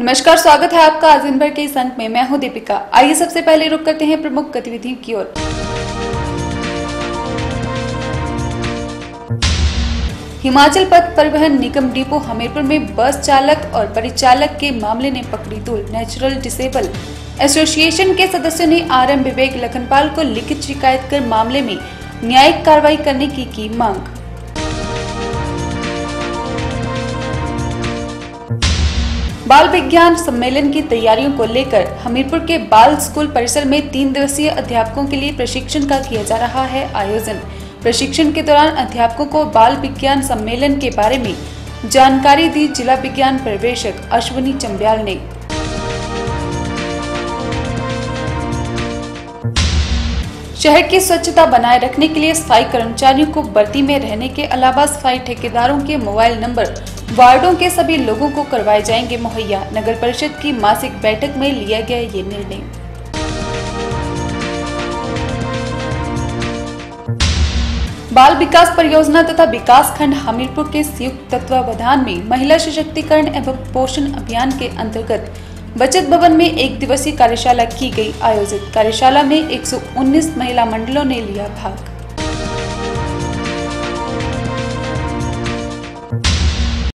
नमस्कार, स्वागत है आपका आज दिन भर के इस अंक में। मैं हूं दीपिका। आइए सबसे पहले रुक करते हैं प्रमुख गतिविधियों की ओर। हिमाचल पथ परिवहन निगम डिपो हमीरपुर में बस चालक और परिचालक के मामले ने पकड़ी तूल। नेचुरल डिसेबल एसोसिएशन के सदस्यों ने आरएम विवेक लखनपाल को लिखित शिकायत कर मामले में न्यायिक कार्रवाई करने की मांग। बाल विज्ञान सम्मेलन की तैयारियों को लेकर हमीरपुर के बाल स्कूल परिसर में 3 दिवसीय अध्यापकों के लिए प्रशिक्षण का किया जा रहा है आयोजन। प्रशिक्षण के दौरान अध्यापकों को बाल विज्ञान सम्मेलन के बारे में जानकारी दी जिला विज्ञान पर्यवेक्षक अश्विनी चंब्याल ने। शहर की स्वच्छता बनाए रखने के लिए सफाई कर्मचारियों को भर्ती में रहने के अलावा सफाई ठेकेदारों के मोबाइल नंबर वार्डों के सभी लोगों को करवाए जाएंगे मुहैया। नगर परिषद की मासिक बैठक में लिया गया ये निर्णय। बाल विकास परियोजना तथा विकास खंड हमीरपुर के संयुक्त तत्वावधान में महिला सशक्तिकरण एवं पोषण अभियान के अंतर्गत बचत भवन में 1 दिवसीय कार्यशाला की गई आयोजित। कार्यशाला में 119 महिला मंडलों ने लिया भाग।